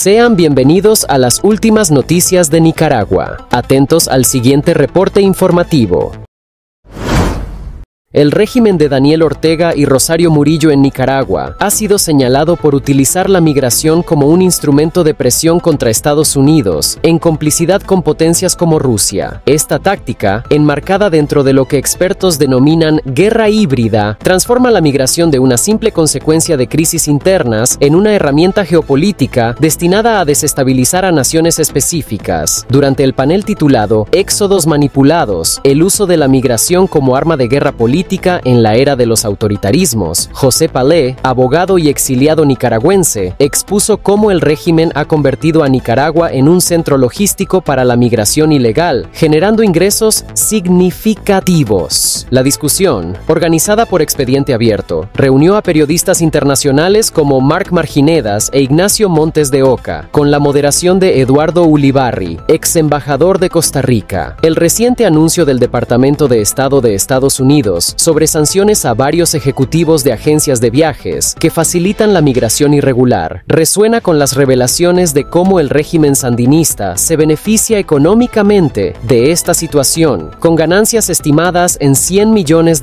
Sean bienvenidos a las últimas noticias de Nicaragua. Atentos al siguiente reporte informativo. El régimen de Daniel Ortega y Rosario Murillo en Nicaragua ha sido señalado por utilizar la migración como un instrumento de presión contra Estados Unidos, en complicidad con potencias como Rusia. Esta táctica, enmarcada dentro de lo que expertos denominan guerra híbrida, transforma la migración de una simple consecuencia de crisis internas en una herramienta geopolítica destinada a desestabilizar a naciones específicas. Durante el panel titulado Éxodos manipulados, el uso de la migración como arma de guerra política en la era de los autoritarismos, José Palé, abogado y exiliado nicaragüense, expuso cómo el régimen ha convertido a Nicaragua en un centro logístico para la migración ilegal, generando ingresos significativos. La discusión, organizada por Expediente Abierto, reunió a periodistas internacionales como Marc Marginedas e Ignacio Montes de Oca, con la moderación de Eduardo Ulibarri, ex embajador de Costa Rica. El reciente anuncio del Departamento de Estado de Estados Unidos sobre sanciones a varios ejecutivos de agencias de viajes que facilitan la migración irregular resuena con las revelaciones de cómo el régimen sandinista se beneficia económicamente de esta situación, con ganancias estimadas en $100 millones.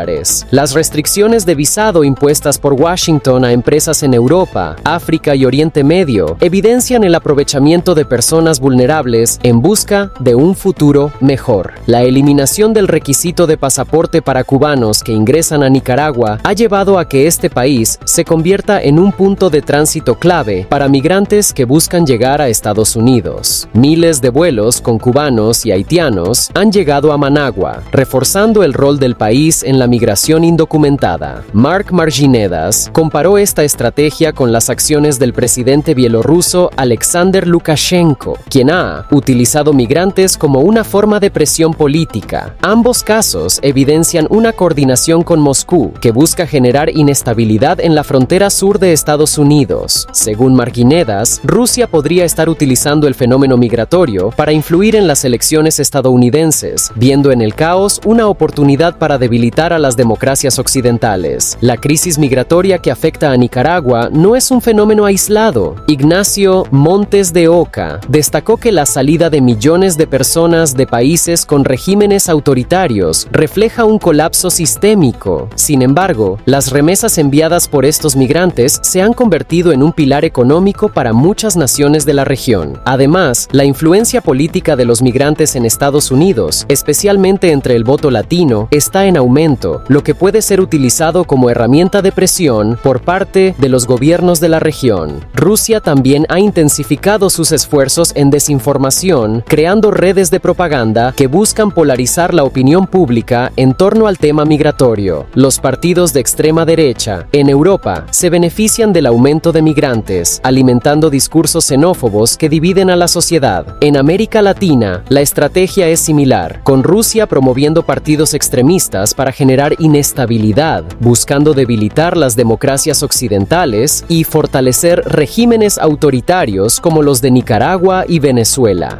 Las restricciones de visado impuestas por Washington a empresas en Europa, África y Oriente Medio evidencian el aprovechamiento de personas vulnerables en busca de un futuro mejor. La eliminación del requisito de pasaporte para cubanos que ingresan a Nicaragua ha llevado a que este país se convierta en un punto de tránsito clave para migrantes que buscan llegar a Estados Unidos. Miles de vuelos con cubanos y haitianos han llegado a Managua, reforzando el rol del país en la migración indocumentada. Marc Marginedas comparó esta estrategia con las acciones del presidente bielorruso Alexander Lukashenko, quien ha utilizado migrantes como una forma de presión política. Ambos casos evidencian una coordinación con Moscú, que busca generar inestabilidad en la frontera sur de Estados Unidos. Según Marginedas, Rusia podría estar utilizando el fenómeno migratorio para influir en las elecciones estadounidenses, viendo en el caos una oportunidad para debilitar a las democracias occidentales. La crisis migratoria que afecta a Nicaragua no es un fenómeno aislado. Ignacio Montes de Oca destacó que la salida de millones de personas de países con regímenes autoritarios refleja un colapso sistémico. Sin embargo, las remesas enviadas por estos migrantes se han convertido en un pilar económico para muchas naciones de la región. Además, la influencia política de los migrantes en Estados Unidos, especialmente entre el voto latino, está en aumento, lo que puede ser utilizado como herramienta de presión por parte de los gobiernos de la región. Rusia también ha intensificado sus esfuerzos en desinformación, creando redes de propaganda que buscan polarizar la opinión pública en torno al tema migratorio. Los partidos de extrema derecha en Europa se benefician del aumento de migrantes, alimentando discursos xenófobos que dividen a la sociedad. En América Latina, la estrategia es similar, con Rusia promoviendo partidos extremistas para generar inestabilidad, buscando debilitar las democracias occidentales y fortalecer regímenes autoritarios como los de Nicaragua y Venezuela.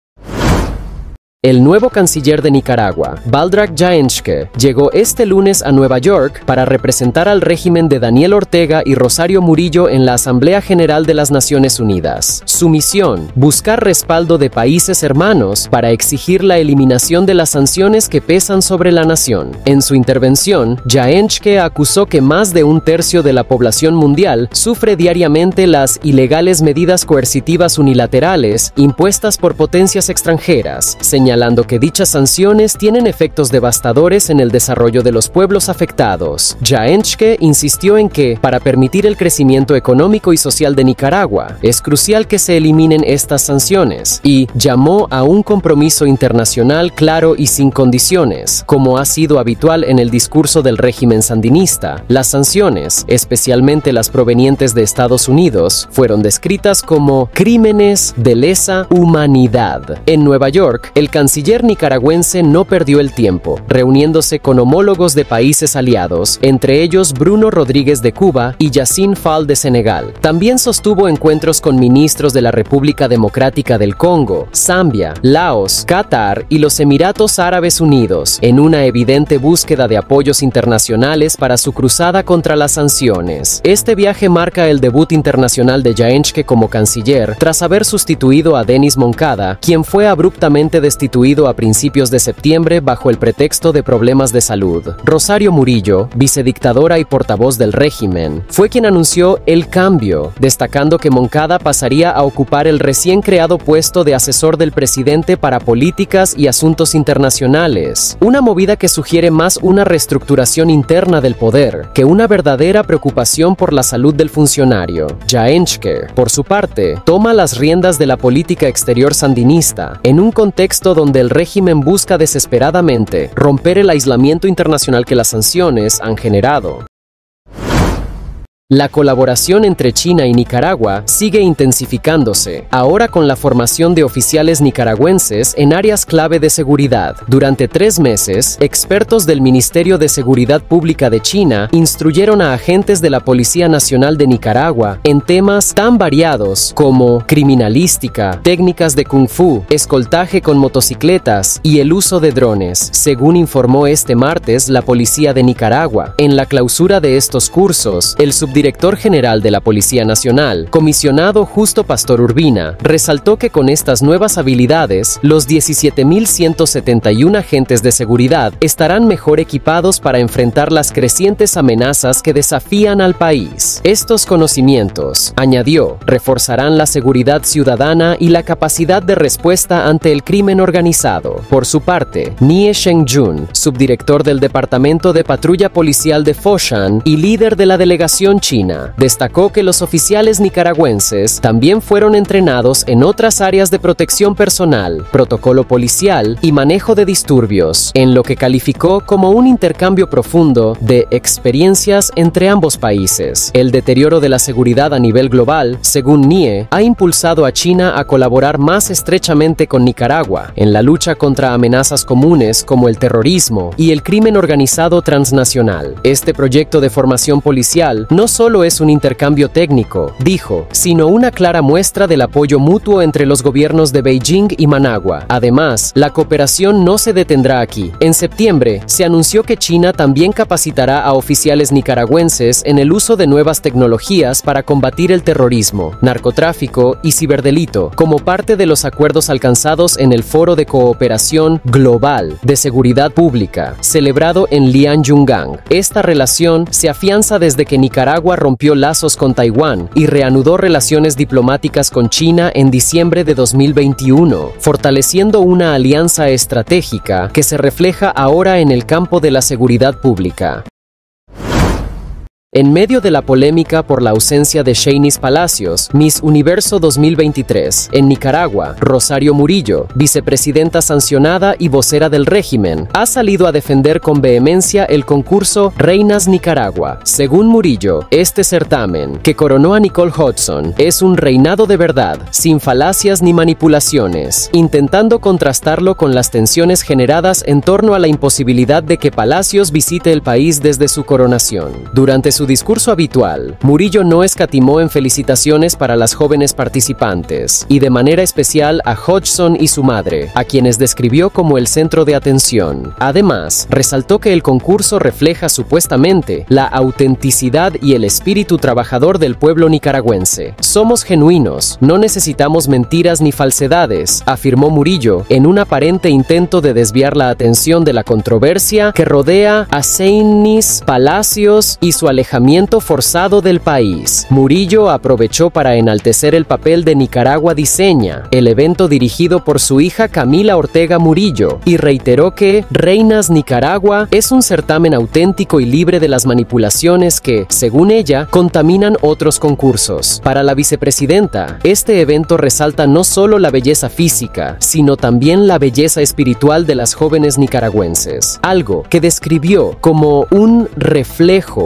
El nuevo canciller de Nicaragua, Baldrak Jáenské, llegó este lunes a Nueva York para representar al régimen de Daniel Ortega y Rosario Murillo en la Asamblea General de las Naciones Unidas. Su misión, buscar respaldo de países hermanos para exigir la eliminación de las sanciones que pesan sobre la nación. En su intervención, Jáenské acusó que más de un tercio de la población mundial sufre diariamente las ilegales medidas coercitivas unilaterales impuestas por potencias extranjeras, señalando que dichas sanciones tienen efectos devastadores en el desarrollo de los pueblos afectados. Jáenské insistió en que, para permitir el crecimiento económico y social de Nicaragua, es crucial que se eliminen estas sanciones, y llamó a un compromiso internacional claro y sin condiciones. Como ha sido habitual en el discurso del régimen sandinista, las sanciones, especialmente las provenientes de Estados Unidos, fueron descritas como crímenes de lesa humanidad. En Nueva York, el canciller nicaragüense no perdió el tiempo, reuniéndose con homólogos de países aliados, entre ellos Bruno Rodríguez de Cuba y Yassine Fall de Senegal. También sostuvo encuentros con ministros de la República Democrática del Congo, Zambia, Laos, Qatar y los Emiratos Árabes Unidos, en una evidente búsqueda de apoyos internacionales para su cruzada contra las sanciones. Este viaje marca el debut internacional de Jáenchke como canciller, tras haber sustituido a Denis Moncada, quien fue abruptamente destituido a principios de septiembre bajo el pretexto de problemas de salud. Rosario Murillo, vicedictadora y portavoz del régimen, fue quien anunció el cambio, destacando que Moncada pasaría a ocupar el recién creado puesto de asesor del presidente para políticas y asuntos internacionales, una movida que sugiere más una reestructuración interna del poder que una verdadera preocupación por la salud del funcionario. Jáenchke, por su parte, toma las riendas de la política exterior sandinista, en un contexto donde el régimen busca desesperadamente romper el aislamiento internacional que las sanciones han generado. La colaboración entre China y Nicaragua sigue intensificándose, ahora con la formación de oficiales nicaragüenses en áreas clave de seguridad. Durante 3 meses, expertos del Ministerio de Seguridad Pública de China instruyeron a agentes de la Policía Nacional de Nicaragua en temas tan variados como criminalística, técnicas de kung fu, escoltaje con motocicletas y el uso de drones, según informó este martes la Policía de Nicaragua. En la clausura de estos cursos, el subdirector general de la Policía Nacional, comisionado Justo Pastor Urbina, resaltó que con estas nuevas habilidades, los 17.171 agentes de seguridad estarán mejor equipados para enfrentar las crecientes amenazas que desafían al país. Estos conocimientos, añadió, reforzarán la seguridad ciudadana y la capacidad de respuesta ante el crimen organizado. Por su parte, Nie Shengjun, subdirector del Departamento de Patrulla Policial de Foshan y líder de la delegación China, destacó que los oficiales nicaragüenses también fueron entrenados en otras áreas de protección personal, protocolo policial y manejo de disturbios, en lo que calificó como un intercambio profundo de experiencias entre ambos países. El deterioro de la seguridad a nivel global, según Nie, ha impulsado a China a colaborar más estrechamente con Nicaragua en la lucha contra amenazas comunes como el terrorismo y el crimen organizado transnacional. Este proyecto de formación policial no solo es un intercambio técnico, dijo, sino una clara muestra del apoyo mutuo entre los gobiernos de Beijing y Managua. Además, la cooperación no se detendrá aquí. En septiembre, se anunció que China también capacitará a oficiales nicaragüenses en el uso de nuevas tecnologías para combatir el terrorismo, narcotráfico y ciberdelito, como parte de los acuerdos alcanzados en el Foro de Cooperación Global de Seguridad Pública, celebrado en Lianyungang. Esta relación se afianza desde que Nicaragua rompió lazos con Taiwán y reanudó relaciones diplomáticas con China en diciembre de 2021, fortaleciendo una alianza estratégica que se refleja ahora en el campo de la seguridad pública. En medio de la polémica por la ausencia de Sheynnis Palacios, Miss Universo 2023, en Nicaragua, Rosario Murillo, vicepresidenta sancionada y vocera del régimen, ha salido a defender con vehemencia el concurso Reinas Nicaragua. Según Murillo, este certamen, que coronó a Nicole Hodgson, es un reinado de verdad, sin falacias ni manipulaciones, intentando contrastarlo con las tensiones generadas en torno a la imposibilidad de que Palacios visite el país desde su coronación. Durante su discurso habitual, Murillo no escatimó en felicitaciones para las jóvenes participantes, y de manera especial a Hodgson y su madre, a quienes describió como el centro de atención. Además, resaltó que el concurso refleja supuestamente la autenticidad y el espíritu trabajador del pueblo nicaragüense. Somos genuinos, no necesitamos mentiras ni falsedades, afirmó Murillo, en un aparente intento de desviar la atención de la controversia que rodea a Sheynnis Palacios y su alejamiento forzado del país. Murillo aprovechó para enaltecer el papel de Nicaragua Diseña, el evento dirigido por su hija Camila Ortega Murillo, y reiteró que Reinas Nicaragua es un certamen auténtico y libre de las manipulaciones que, según ella, contaminan otros concursos. Para la vicepresidenta, este evento resalta no solo la belleza física, sino también la belleza espiritual de las jóvenes nicaragüenses, algo que describió como un reflejo del orgullo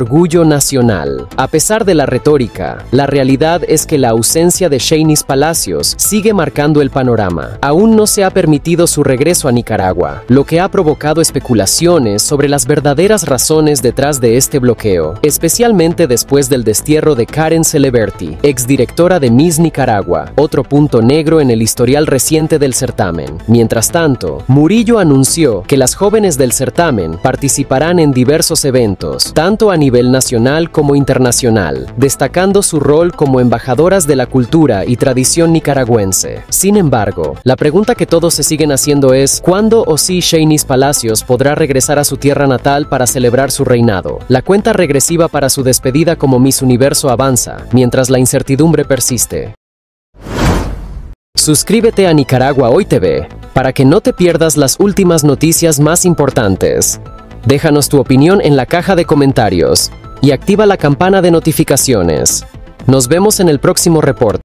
orgullo nacional. A pesar de la retórica, la realidad es que la ausencia de Shanice Palacios sigue marcando el panorama. Aún no se ha permitido su regreso a Nicaragua, lo que ha provocado especulaciones sobre las verdaderas razones detrás de este bloqueo, especialmente después del destierro de Karen Celeberti, exdirectora de Miss Nicaragua, otro punto negro en el historial reciente del certamen. Mientras tanto, Murillo anunció que las jóvenes del certamen participarán en diversos eventos, tanto a nivel nacional como internacional, destacando su rol como embajadoras de la cultura y tradición nicaragüense. Sin embargo, la pregunta que todos se siguen haciendo es ¿cuándo o si Shanice Palacios podrá regresar a su tierra natal para celebrar su reinado? La cuenta regresiva para su despedida como Miss Universo avanza, mientras la incertidumbre persiste. Suscríbete a Nicaragua Hoy TV para que no te pierdas las últimas noticias más importantes. Déjanos tu opinión en la caja de comentarios y activa la campana de notificaciones. Nos vemos en el próximo reporte.